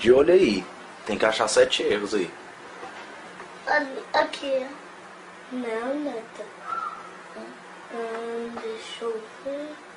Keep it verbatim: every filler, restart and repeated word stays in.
De olho aí. Tem que achar sete erros aí. Aqui. Não, neta. Hum, deixa eu ver.